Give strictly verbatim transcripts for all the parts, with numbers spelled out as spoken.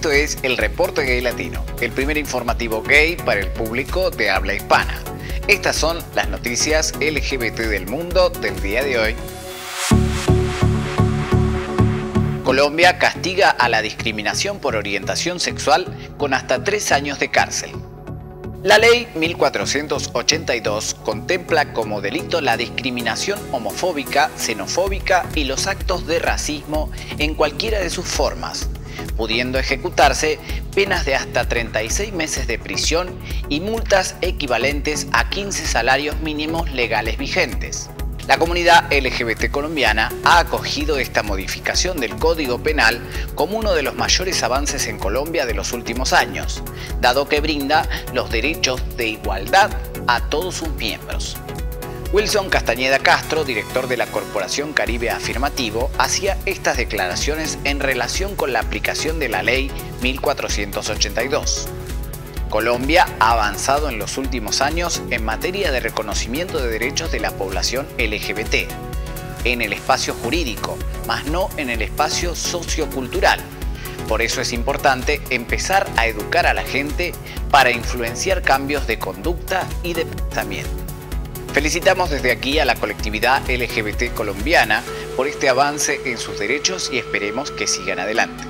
Esto es el Reporte Gay Latino, el primer informativo gay para el público de habla hispana. Estas son las noticias L G B T del mundo del día de hoy. Colombia castiga a la discriminación por orientación sexual con hasta tres años de cárcel. La ley mil cuatrocientos ochenta y dos contempla como delito la discriminación homofóbica, xenofóbica y los actos de racismo en cualquiera de sus formas, pudiendo ejecutarse penas de hasta treinta y seis meses de prisión y multas equivalentes a quince salarios mínimos legales vigentes. La comunidad L G B T colombiana ha acogido esta modificación del Código Penal como uno de los mayores avances en Colombia de los últimos años, dado que brinda los derechos de igualdad a todos sus miembros. Wilson Castañeda Castro, director de la Corporación Caribe Afirmativo, hacía estas declaraciones en relación con la aplicación de la Ley mil cuatrocientos ochenta y dos. Colombia ha avanzado en los últimos años en materia de reconocimiento de derechos de la población L G B T, en el espacio jurídico, mas no en el espacio sociocultural. Por eso es importante empezar a educar a la gente para influenciar cambios de conducta y de pensamiento. Felicitamos desde aquí a la colectividad L G B T colombiana por este avance en sus derechos y esperemos que sigan adelante.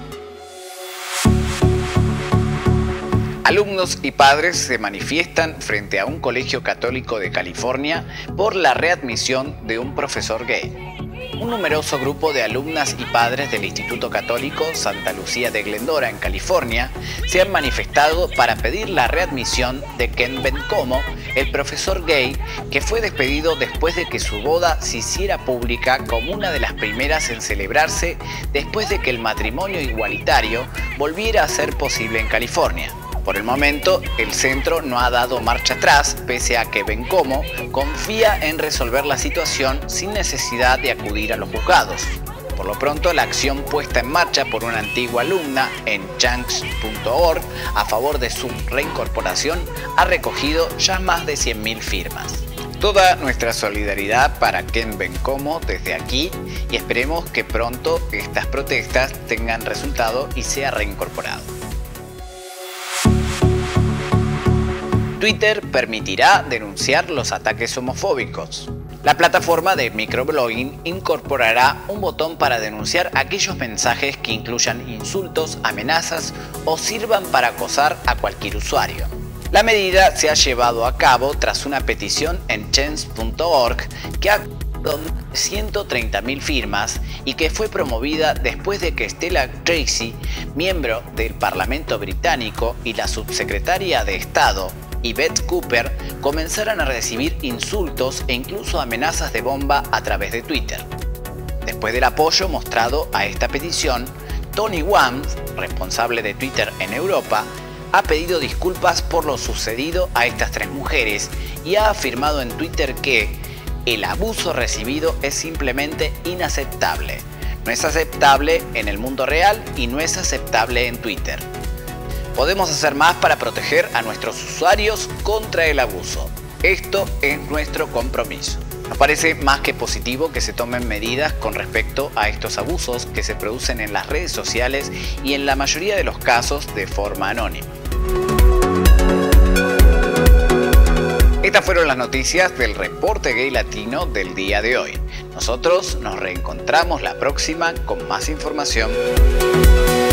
Alumnos y padres se manifiestan frente a un colegio católico de California por la readmisión de un profesor gay. Un numeroso grupo de alumnas y padres del Instituto Católico Santa Lucía de Glendora en California se han manifestado para pedir la readmisión de Ken Bencomo, el profesor gay que fue despedido después de que su boda se hiciera pública como una de las primeras en celebrarse después de que el matrimonio igualitario volviera a ser posible en California. Por el momento, el centro no ha dado marcha atrás, pese a que Bencomo confía en resolver la situación sin necesidad de acudir a los juzgados. Por lo pronto, la acción puesta en marcha por una antigua alumna en change punto org a favor de su reincorporación ha recogido ya más de cien mil firmas. Toda nuestra solidaridad para Ken Bencomo desde aquí y esperemos que pronto estas protestas tengan resultado y sea reincorporado. Twitter permitirá denunciar los ataques homofóbicos. La plataforma de microblogging incorporará un botón para denunciar aquellos mensajes que incluyan insultos, amenazas o sirvan para acosar a cualquier usuario. La medida se ha llevado a cabo tras una petición en change punto org que ha ciento treinta mil firmas y que fue promovida después de que Stella Tracy, miembro del Parlamento británico y la subsecretaria de Estado, y Beth Cooper, comenzaran a recibir insultos e incluso amenazas de bomba a través de Twitter. Después del apoyo mostrado a esta petición, Tony Wams, responsable de Twitter en Europa, ha pedido disculpas por lo sucedido a estas tres mujeres y ha afirmado en Twitter que el abuso recibido es simplemente inaceptable. No es aceptable en el mundo real y no es aceptable en Twitter. Podemos hacer más para proteger a nuestros usuarios contra el abuso. Esto es nuestro compromiso. Nos parece más que positivo que se tomen medidas con respecto a estos abusos que se producen en las redes sociales y en la mayoría de los casos de forma anónima. Estas fueron las noticias del Reporte Gay Latino del día de hoy. Nosotros nos reencontramos la próxima con más información.